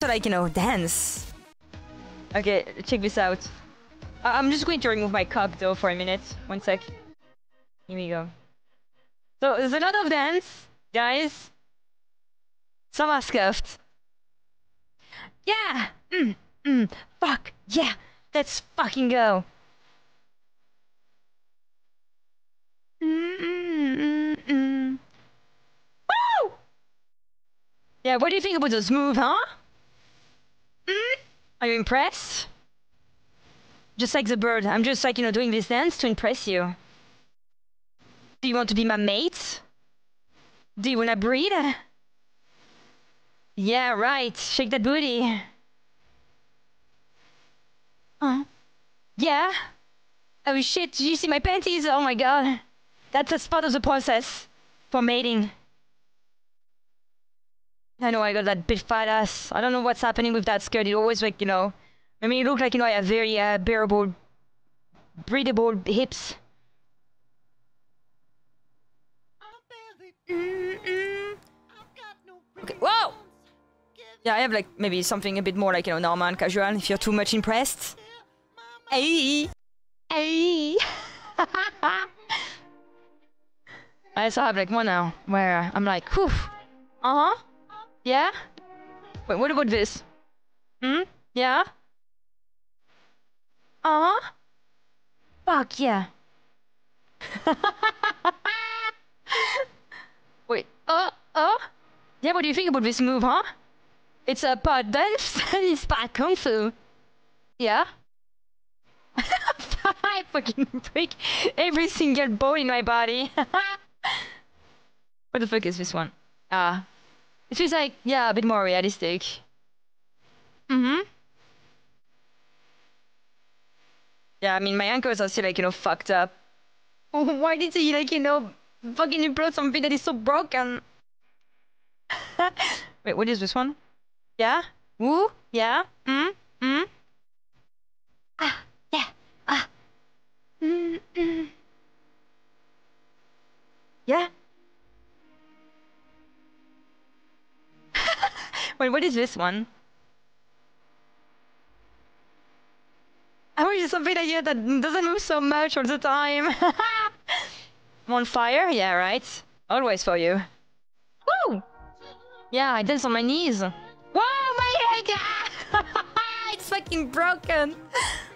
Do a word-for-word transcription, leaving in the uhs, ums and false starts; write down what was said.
to, like, you know, dance. Okay, check this out. I I'm just going to remove my cock, though, for a minute. One sec. Here we go. So, there's a lot of dance, guys. Some are scuffed. Yeah! Mm, mm, fuck, yeah! Let's fucking go! Mm, mm, mm, mm. Woo! Yeah, what do you think about this move, huh? Mm? Are you impressed? Just like the bird, I'm just like, you know, doing this dance to impress you. Do you want to be my mate? Do you wanna breed? Yeah, right. Shake that booty. Huh? Yeah? Oh shit, did you see my panties? Oh my god. That's a part of the process for mating. I know I got that big fat ass. I don't know what's happening with that skirt. It always like, you know... I mean, it looked like, you know, I have very uh, bearable, breathable hips. Mm -mm. Okay, whoa! Yeah, I have like maybe something a bit more like, you know, normal and casual if you're too much impressed. Hey! Hey! I also have like one now where I'm like, whew. Uh-huh. Yeah? Wait, what about this? Hmm? Yeah? Uh-huh. Fuck yeah. Wait, uh, uh? Yeah, what do you think about this move, huh? It's a part dance, it's part kung fu. Yeah? I fucking break every single bone in my body. What the fuck is this one? Ah. It feels like, yeah, a bit more realistic. Mm-hmm. Yeah, I mean, my ankles are still, like, you know, fucked up. Why did he, like, you know, fucking implode something that is so broken? Wait, what is this one? Yeah? Woo? Yeah? Mm? Mm? Ah, yeah. Ah. Mm, mm. Yeah? Wait, what is this one? I wish something like you that doesn't move so much all the time. I'm on fire? Yeah, right. Always for you. Woo! Yeah, I dance on my knees. Whoa, my leg! It's fucking broken.